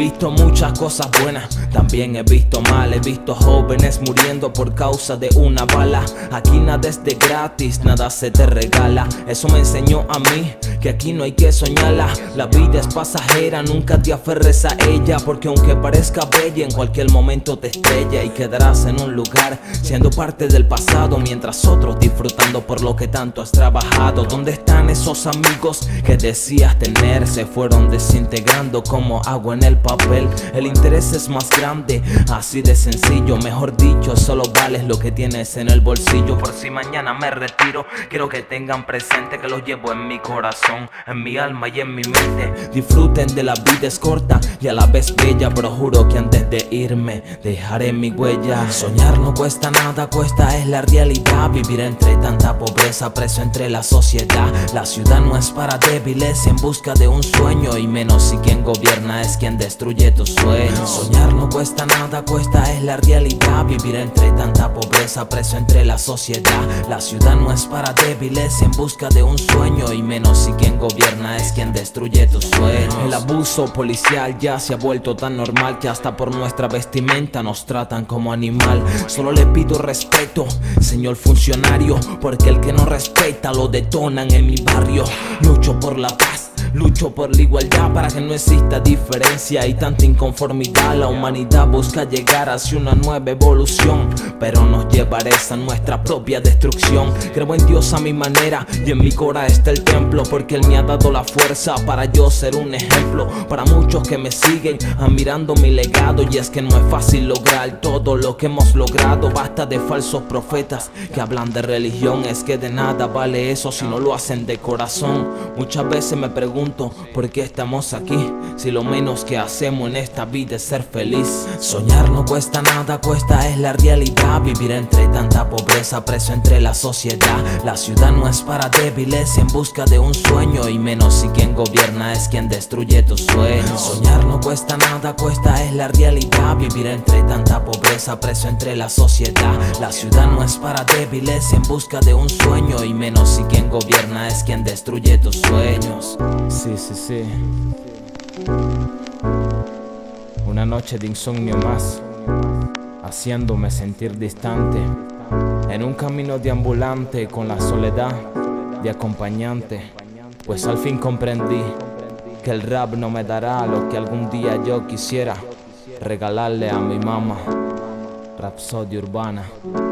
visto muchas cosas buenas, también he visto mal. He visto jóvenes muriendo por causa de una bala. Aquí nada es de gratis, nada se te regala. Eso me enseñó a mí, que aquí no hay que soñarla. La vida es pasajera, nunca te aferres a ella, porque aunque parezca bella, en cualquier momento te estrella y quedarás en un lugar siendo parte del pasado, mientras otros disfrutando por lo que tanto has trabajado. ¿Dónde están esos amigos que decías tener? Se fueron desintegrando como agua en el papel. El interés es más grande, así de sencillo. Mejor dicho, solo vales lo que tienes en el bolsillo. Por si mañana me retiro, quiero que tengan presente que lo llevo en mi corazón, en mi alma y en mi mente. Disfruten de la vida, es corta y a la vez bella, pero juro que antes de irme dejaré mi huella. Soñar no cuesta nada, cuesta es la realidad. Vivir entre tanta pobreza, preso entre la sociedad. La ciudad no es para débiles en busca de un sueño, y menos si quien gobierna es quien destruye tus sueños. Soñar no cuesta nada, cuesta es la realidad. Vivir entre tanta pobreza, preso entre la sociedad. La ciudad no es para débiles en busca de un sueño, y menos si quien gobierna es quien destruye tus sueños. El abuso policial ya se ha vuelto tan normal que hasta por nuestra vestimenta nos tratan como animal. Solo le pido respeto, señor funcionario, porque el que no respeta lo detonan en mi barrio. Lucho por la paz, lucho por la igualdad, para que no exista diferencia y tanta inconformidad. La humanidad busca llegar hacia una nueva evolución, pero nos llevará a nuestra propia destrucción. Creo en Dios a mi manera y en mi cora está el templo, porque Él me ha dado la fuerza para yo ser un ejemplo para muchos que me siguen admirando mi legado. Y es que no es fácil lograr todo lo que hemos logrado. Basta de falsos profetas que hablan de religión, es que de nada vale eso si no lo hacen de corazón. Muchas veces me pregunto por qué estamos aquí, si lo menos que hacemos en esta vida es ser feliz. Soñar no cuesta nada, cuesta es la realidad. Vivir entre tanta pobreza, preso entre la sociedad. La ciudad no es para débiles en busca de un sueño, y menos si quien gobierna es quien destruye tus sueños. Soñar no cuesta nada, cuesta es la realidad. Vivir entre tanta pobreza, preso entre la sociedad. La ciudad no es para débiles en busca de un sueño, y menos si quien gobierna es quien destruye tus sueños. Sí. Una noche de insomnio más, haciéndome sentir distante, en un camino deambulante con la soledad de acompañante. Pues al fin comprendí que el rap no me dará lo que algún día yo quisiera regalarle a mi mamá. Rapsodia Urbana.